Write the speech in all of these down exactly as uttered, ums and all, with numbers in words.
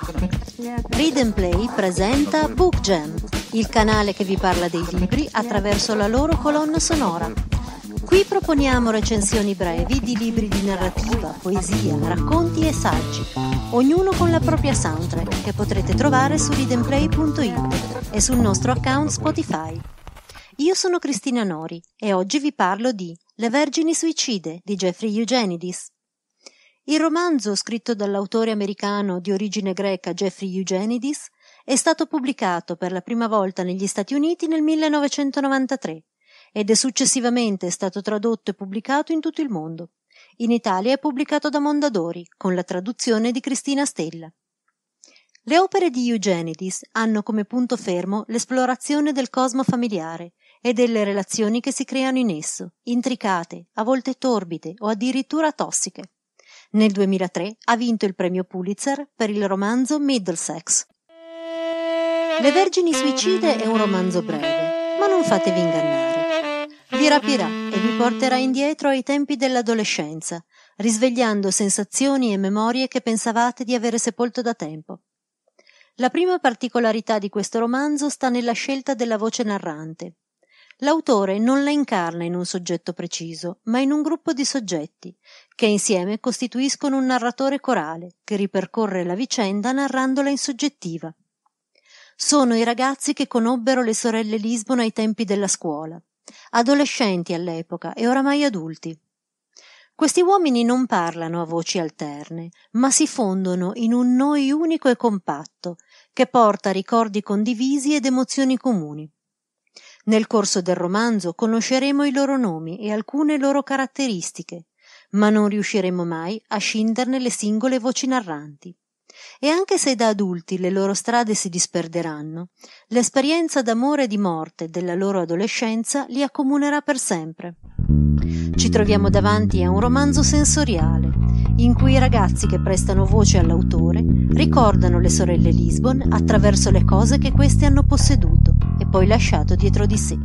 Read and Play presenta Book Jam, il canale che vi parla dei libri attraverso la loro colonna sonora. Qui proponiamo recensioni brevi di libri di narrativa, poesia, racconti e saggi, ognuno con la propria soundtrack che potrete trovare su read and play punto it e sul nostro account Spotify. Io sono Cristina Nori e oggi vi parlo di Le Vergini Suicide di Jeffrey Eugenides. Il romanzo, scritto dall'autore americano di origine greca Jeffrey Eugenides, è stato pubblicato per la prima volta negli Stati Uniti nel millenovecentonovantatré ed è successivamente stato tradotto e pubblicato in tutto il mondo. In Italia è pubblicato da Mondadori, con la traduzione di Cristina Stella. Le opere di Eugenides hanno come punto fermo l'esplorazione del cosmo familiare e delle relazioni che si creano in esso, intricate, a volte torbide o addirittura tossiche. Nel duemilatré ha vinto il premio Pulitzer per il romanzo Middlesex. Le Vergini Suicide è un romanzo breve, ma non fatevi ingannare. Vi rapirà e vi porterà indietro ai tempi dell'adolescenza, risvegliando sensazioni e memorie che pensavate di avere sepolto da tempo. La prima particolarità di questo romanzo sta nella scelta della voce narrante. L'autore non la incarna in un soggetto preciso, ma in un gruppo di soggetti, che insieme costituiscono un narratore corale, che ripercorre la vicenda narrandola in soggettiva. Sono i ragazzi che conobbero le sorelle Lisbon ai tempi della scuola, adolescenti all'epoca e oramai adulti. Questi uomini non parlano a voci alterne, ma si fondono in un noi unico e compatto, che porta ricordi condivisi ed emozioni comuni. Nel corso del romanzo conosceremo i loro nomi e alcune loro caratteristiche, ma non riusciremo mai a scinderne le singole voci narranti. E anche se da adulti le loro strade si disperderanno, l'esperienza d'amore e di morte della loro adolescenza li accomunerà per sempre. Ci troviamo davanti a un romanzo sensoriale, in cui i ragazzi che prestano voce all'autore ricordano le sorelle Lisbon attraverso le cose che queste hanno posseduto e poi lasciato dietro di sé.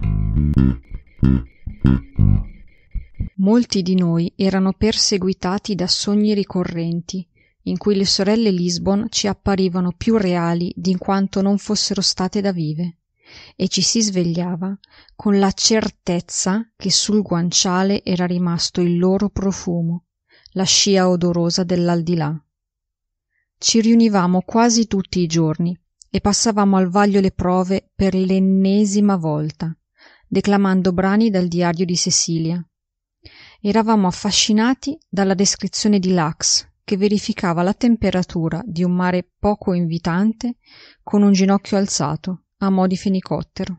Molti di noi erano perseguitati da sogni ricorrenti, in cui le sorelle Lisbon ci apparivano più reali di quanto non fossero state da vive, e ci si svegliava con la certezza che sul guanciale era rimasto il loro profumo, la scia odorosa dell'aldilà. Ci riunivamo quasi tutti i giorni e passavamo al vaglio le prove per l'ennesima volta, declamando brani dal diario di Cecilia. Eravamo affascinati dalla descrizione di Lax, che verificava la temperatura di un mare poco invitante con un ginocchio alzato, a mo' di fenicottero.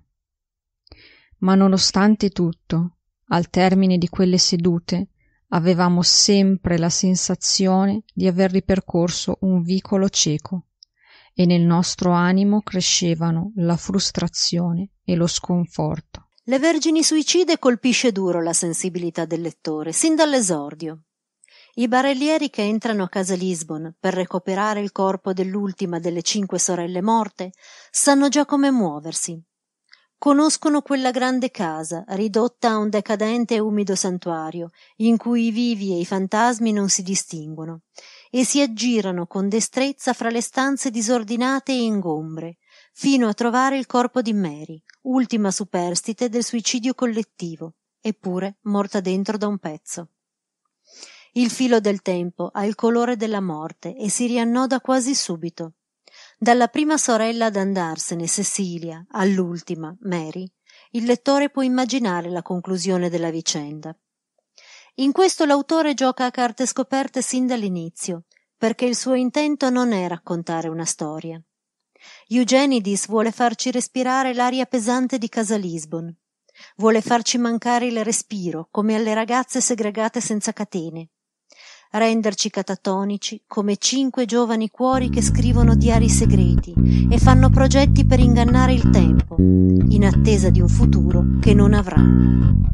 Ma nonostante tutto, al termine di quelle sedute, avevamo sempre la sensazione di aver ripercorso un vicolo cieco e nel nostro animo crescevano la frustrazione e lo sconforto. Le Vergini Suicide colpisce duro la sensibilità del lettore, sin dall'esordio. I barellieri che entrano a casa Lisbon per recuperare il corpo dell'ultima delle cinque sorelle morte sanno già come muoversi. Conoscono quella grande casa, ridotta a un decadente e umido santuario, in cui i vivi e i fantasmi non si distinguono, e si aggirano con destrezza fra le stanze disordinate e ingombre, fino a trovare il corpo di Mary, ultima superstite del suicidio collettivo, eppure morta dentro da un pezzo. Il filo del tempo ha il colore della morte e si riannoda quasi subito. Dalla prima sorella ad andarsene, Cecilia, all'ultima, Mary, il lettore può immaginare la conclusione della vicenda. In questo l'autore gioca a carte scoperte sin dall'inizio, perché il suo intento non è raccontare una storia. Eugenides vuole farci respirare l'aria pesante di casa Lisbon. Vuole farci mancare il respiro, come alle ragazze segregate senza catene. Renderci catatonici come cinque giovani cuori che scrivono diari segreti e fanno progetti per ingannare il tempo, in attesa di un futuro che non avranno.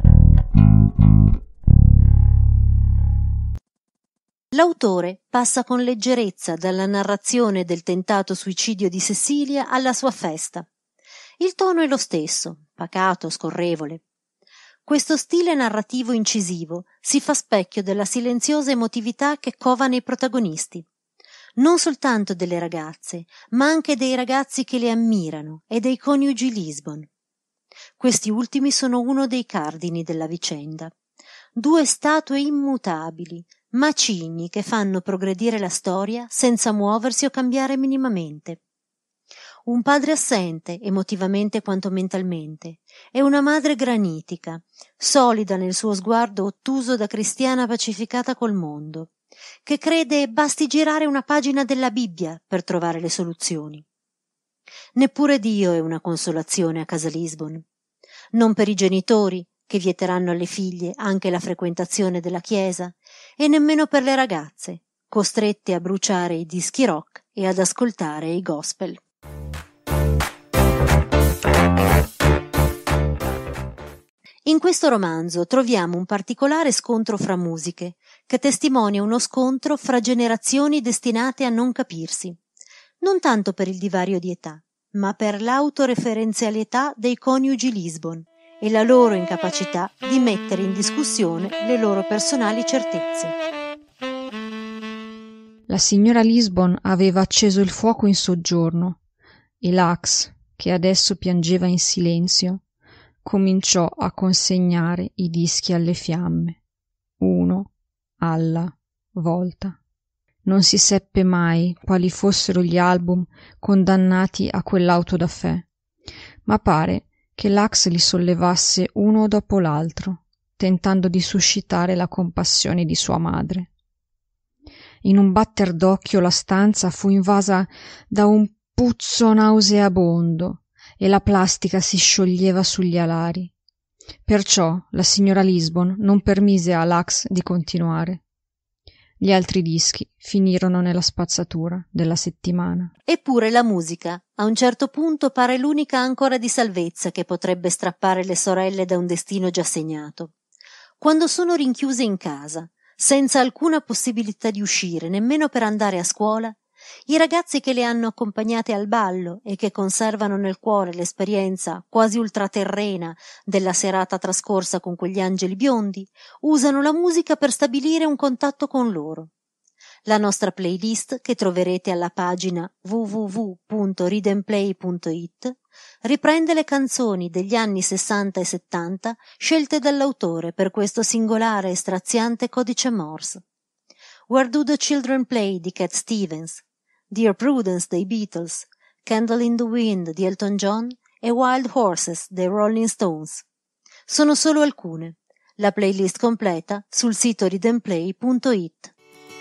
L'autore passa con leggerezza dalla narrazione del tentato suicidio di Cecilia alla sua festa. Il tono è lo stesso, pacato, scorrevole. Questo stile narrativo incisivo si fa specchio della silenziosa emotività che cova nei protagonisti. non soltanto delle ragazze, ma anche dei ragazzi che le ammirano e dei coniugi Lisbon. Questi ultimi sono uno dei cardini della vicenda. Due statue immutabili, macigni che fanno progredire la storia senza muoversi o cambiare minimamente. Un padre assente, emotivamente quanto mentalmente, e una madre granitica, solida nel suo sguardo ottuso da cristiana pacificata col mondo, che crede basti girare una pagina della Bibbia per trovare le soluzioni. Neppure Dio è una consolazione a casa Lisbon. Non per i genitori, che vieteranno alle figlie anche la frequentazione della chiesa, e nemmeno per le ragazze, costrette a bruciare i dischi rock e ad ascoltare i gospel. In questo romanzo troviamo un particolare scontro fra musiche, che testimonia uno scontro fra generazioni destinate a non capirsi, non tanto per il divario di età, ma per l'autoreferenzialità dei coniugi Lisbon e la loro incapacità di mettere in discussione le loro personali certezze. La signora Lisbon aveva acceso il fuoco in soggiorno e Lax, che adesso piangeva in silenzio, cominciò a consegnare i dischi alle fiamme, uno alla volta. Non si seppe mai quali fossero gli album condannati a quell'auto da fè, ma pare che Lax li sollevasse uno dopo l'altro, tentando di suscitare la compassione di sua madre. In un batter d'occhio la stanza fu invasa da un puzzo nauseabondo e la plastica si scioglieva sugli alari. Perciò la signora Lisbon non permise a Lax di continuare. Gli altri dischi finirono nella spazzatura della settimana. Eppure la musica, a un certo punto, pare l'unica ancora di salvezza che potrebbe strappare le sorelle da un destino già segnato. Quando sono rinchiuse in casa, senza alcuna possibilità di uscire, nemmeno per andare a scuola, i ragazzi che le hanno accompagnate al ballo e che conservano nel cuore l'esperienza quasi ultraterrena della serata trascorsa con quegli angeli biondi, usano la musica per stabilire un contatto con loro. La nostra playlist, che troverete alla pagina w w w punto read and play punto i t, riprende le canzoni degli anni sessanta e settanta scelte dall'autore per questo singolare e straziante codice Morse. Where Do the Children Play di Cat Stevens, Dear Prudence dei Beatles, Candle in the Wind di Elton John e Wild Horses dei Rolling Stones. Sono solo alcune. La playlist completa sul sito read and play punto i t.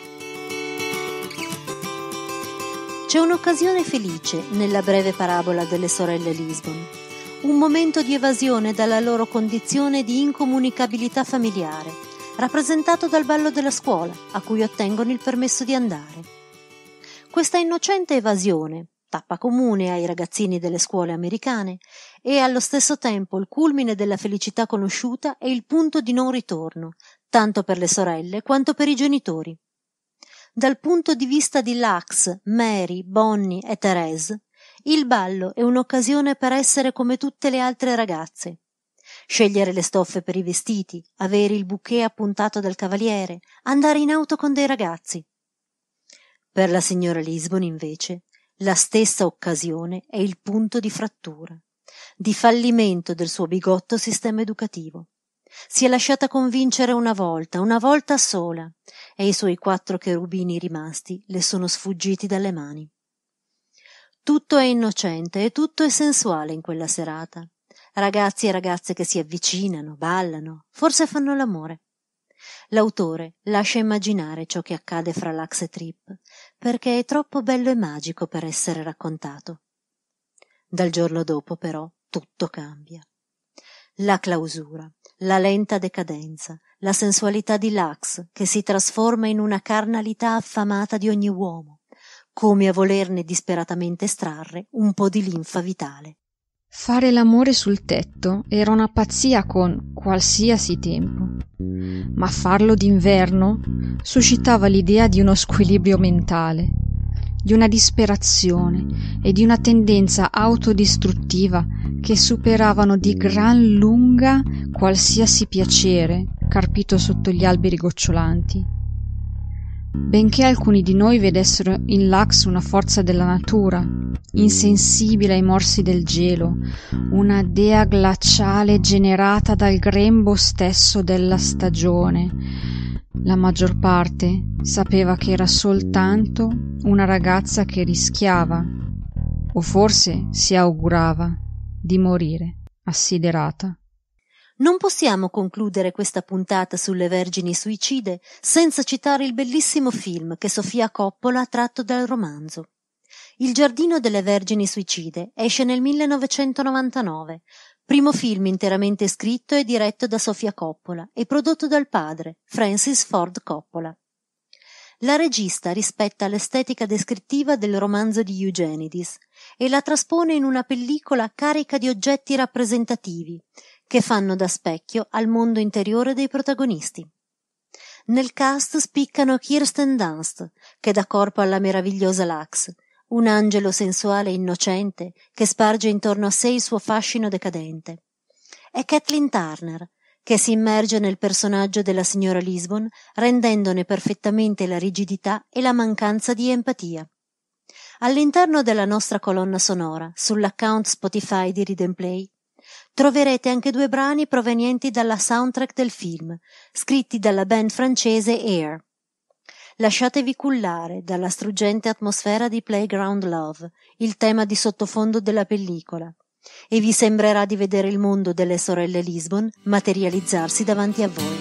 C'è un'occasione felice nella breve parabola delle sorelle Lisbon, un momento di evasione dalla loro condizione di incomunicabilità familiare, rappresentato dal ballo della scuola, a cui ottengono il permesso di andare. Questa innocente evasione, tappa comune ai ragazzini delle scuole americane, è allo stesso tempo il culmine della felicità conosciuta e il punto di non ritorno, tanto per le sorelle quanto per i genitori. Dal punto di vista di Lax, Mary, Bonnie e Thérèse, il ballo è un'occasione per essere come tutte le altre ragazze. Scegliere le stoffe per i vestiti, avere il bouquet appuntato dal cavaliere, andare in auto con dei ragazzi. Per la signora Lisbon, invece, la stessa occasione è il punto di frattura, di fallimento del suo bigotto sistema educativo. Si è lasciata convincere una volta, una volta sola, e i suoi quattro cherubini rimasti le sono sfuggiti dalle mani. Tutto è innocente e tutto è sensuale in quella serata. Ragazzi e ragazze che si avvicinano, ballano, forse fanno l'amore. L'autore lascia immaginare ciò che accade fra Lax e Trip, perché è troppo bello e magico per essere raccontato. Dal giorno dopo, però, tutto cambia. La clausura, la lenta decadenza, la sensualità di Lax che si trasforma in una carnalità affamata di ogni uomo, come a volerne disperatamente estrarre un po' di linfa vitale. Fare l'amore sul tetto era una pazzia con qualsiasi tempo, ma farlo d'inverno suscitava l'idea di uno squilibrio mentale, di una disperazione e di una tendenza autodistruttiva che superavano di gran lunga qualsiasi piacere carpito sotto gli alberi gocciolanti. Benché alcuni di noi vedessero in Lux una forza della natura, insensibile ai morsi del gelo, una dea glaciale generata dal grembo stesso della stagione, la maggior parte sapeva che era soltanto una ragazza che rischiava, o forse si augurava, di morire assiderata. Non possiamo concludere questa puntata sulle Vergini suicide senza citare il bellissimo film che Sofia Coppola ha tratto dal romanzo. Il giardino delle Vergini suicide esce nel millenovecentonovantanove, primo film interamente scritto e diretto da Sofia Coppola e prodotto dal padre, Francis Ford Coppola. La regista rispetta l'estetica descrittiva del romanzo di Eugenides e la traspone in una pellicola carica di oggetti rappresentativi che fanno da specchio al mondo interiore dei protagonisti. Nel cast spiccano Kirsten Dunst, che dà corpo alla meravigliosa Lux, un angelo sensuale e innocente che sparge intorno a sé il suo fascino decadente, e Kathleen Turner, che si immerge nel personaggio della signora Lisbon, rendendone perfettamente la rigidità e la mancanza di empatia. All'interno della nostra colonna sonora, sull'account Spotify di Read and Play, troverete anche due brani provenienti dalla soundtrack del film, scritti dalla band francese Air. Lasciatevi cullare dalla struggente atmosfera di Playground Love, il tema di sottofondo della pellicola, e vi sembrerà di vedere il mondo delle sorelle Lisbon materializzarsi davanti a voi.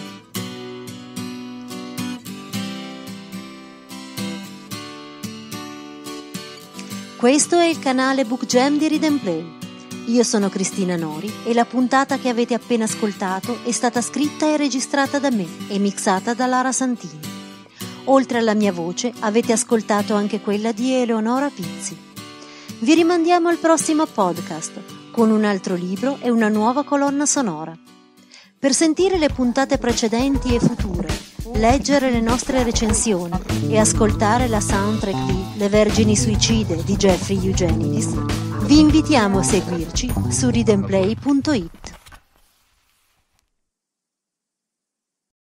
Questo è il canale Book Jam di Read and Play. Io sono Cristina Nori e la puntata che avete appena ascoltato è stata scritta e registrata da me e mixata da Lara Santini. Oltre alla mia voce avete ascoltato anche quella di Eleonora Pizzi. Vi rimandiamo al prossimo podcast con un altro libro e una nuova colonna sonora. Per sentire le puntate precedenti e future, leggere le nostre recensioni e ascoltare la soundtrack di Le Vergini suicide di Jeffrey Eugenides, vi invitiamo a seguirci su read and play punto it.